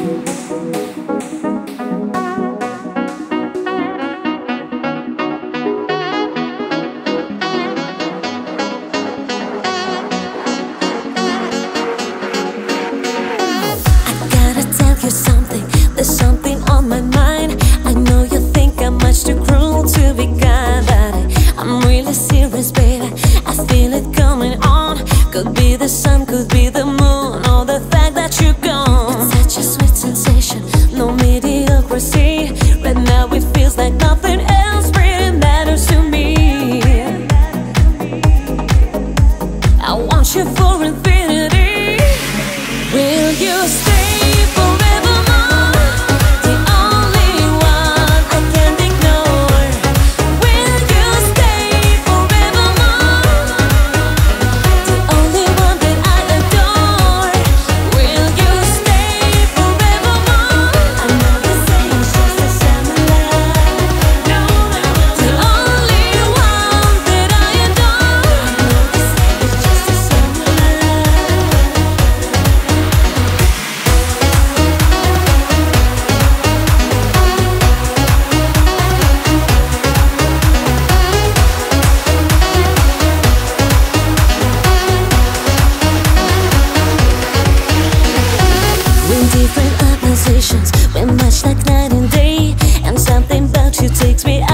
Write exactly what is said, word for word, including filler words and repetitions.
Something, there's something on my mind. I know you think I'm much too cruel to be kind, but I'm really serious, baby. I feel it coming on. Could be the sun, could be the moon, or the fact that you're gone. It's such a sweet sensation, no mediocrity. Right now it feels like nothing else really matters to me. I want you for infinity. Will you stay? Different oppositions, we're much like night and day, and something about you takes me